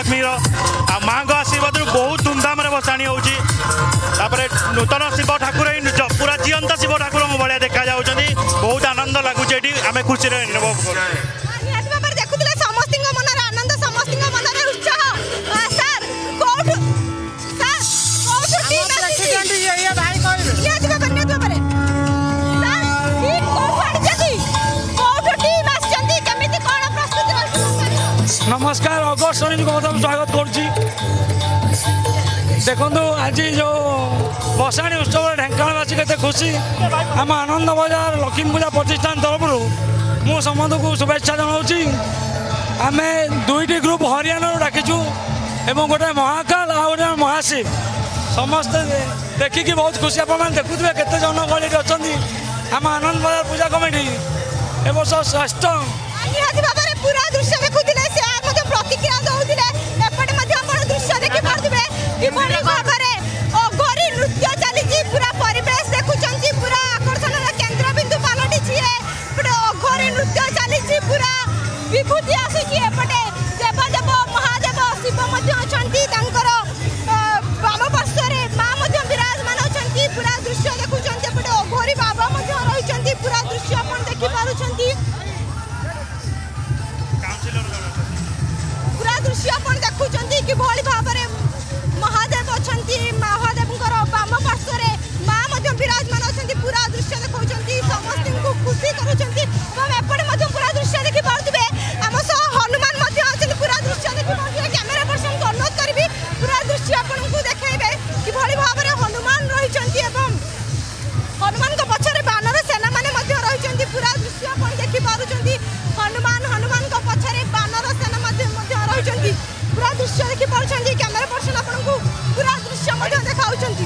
लक्ष्मी माँ को आशीर्वाद बहुत धूमधाम भसाणी होची नूतन शिव ठाकुर पूरा जीवंत शिव ठाकुर भाया देखा जाऊँगी बहुत आनंद लगुच आम खुशी अनुभव कर नमस्कार अगस्त स्वागत करुँच देखु आज जो भसाणी उत्सव ढेंकानावासी के खुशी आम आनंद बजार लक्ष्मी पूजा प्रतिष्ठान तरफ मु समस्त को शुभेच्छा जनाऊँगी आम दुईटी ग्रुप हरियाणा डाकिचु एवं गोटे महाकाल आ गए महाशिव समस्ते देखिकी बहुत खुशी आप देखुए केते जनगहली अच्छा आम आनंद बजार पूजा कमिटी ए वर्ष श्रेष्ठ पूरा दृश्य देखुले से प्रतिक्रिया दौले एपटे दृश्य देखि पार्थिबे किभଳି भाबरे अघोरी नृत्य चली पूरा परिवेश देखुचंती पूरा आकर्षण केंद्र बिंदु पालटी छी एपटे अघोरी नृत्य चली पूरा विभूति आसी एपटे देव देव महादेव शिव मध्य अछंती तांकर वाम पार्श्वरे मां मध्य विराजमान अछंती पूरा दृश्य देखुचंती एपटे अघोरी बाबा मध्य रहिचंती पूरा दृश्य अपन देखि पारुचंती दृश्य अपन देखुचंती कि भली भाबरे महादेव अछंती महादेव वाम पार्श्वरे मां मध्य विराजमान अछंती पूरा दृश्य देखुचंती समस्त को खुशी करूचंती हम एपटे मध्य पूरा दृश्य देखि पाउतबे हम सह हनुमान मध्य अछंती पूरा दृश्य देखि पाउतबे कैमरा पर्सन को अनुरोध करबी पूरा दृश्य अपन को देखाइबे कि भली भाबरे हनुमान रहिचंती एवं हनुमान को पछरे बानर सेना माने मध्य रहिचंती पूरा दृश्य अपन देखि पारुचंती हनुमान को पछरे बानर सेना मध्य रहिचंती पूरा दृश्य देखि पारुचंती कैमरा पर्सन आपन को पूरा दृश्य मध्य देखाउचंती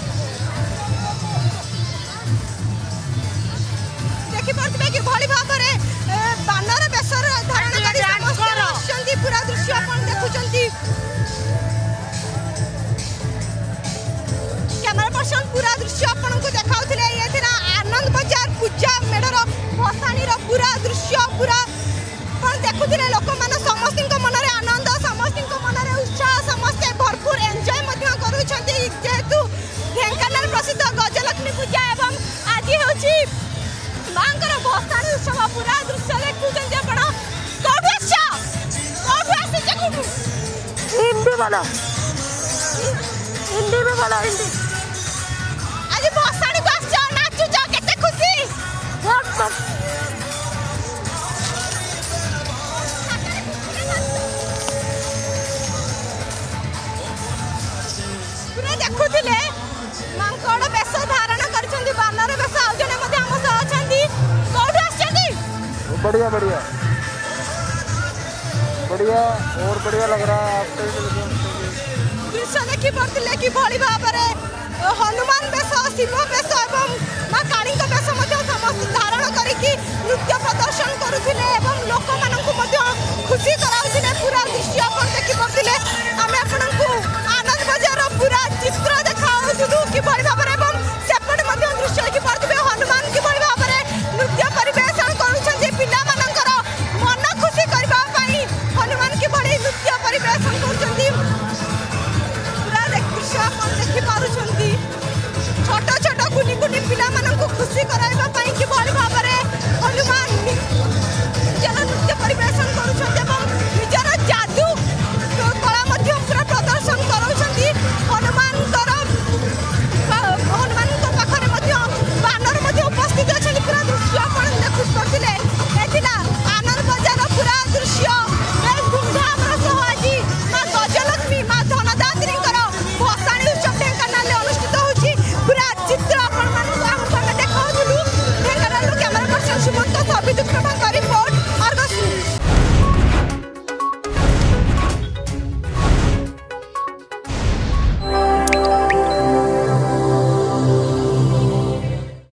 देखि पारुतबे कि भली भाबरे बानर बेसर धारण करी समस्त रहिचंती पूरा दृश्य आपन देखुचंती कैमरा पर्सन पूरा दृश्य आपन को देखाउथिले ये दिना आनंद बाजार पूजा मेडर भसाणी रो पूरा दृश्य पूरा पण देखुथिले लोक माने समस्त को मन रे आनंद समस्त को मन रे उत्साह समस्त भरपूर एन्जॉय मध्य करूछंती जेतु ढेंकानाल प्रसिद्ध गजलक्ष्मी पूजा एवं आज होची मांकर भसाणी उत्सव पूरा दृश्य देखुछंती आपण कोठु आसी कोठु हिंदी वाला हिंदी आज भसाणी को आछो नाचु जा केते खुशी बहुत देखुले मांकड़ बेस धारण करछंती बानर बेस आ जने मध्ये हम सह अछंती कोठु आछंती बढ़िया बढ़िया बढ़िया और बढ़िया लग रहा है आपको दृश्य देखि पड़तिले कि भली भाबरे हनुमान बेस शिव बेस एवं मां काली बेस मध्ये समस्त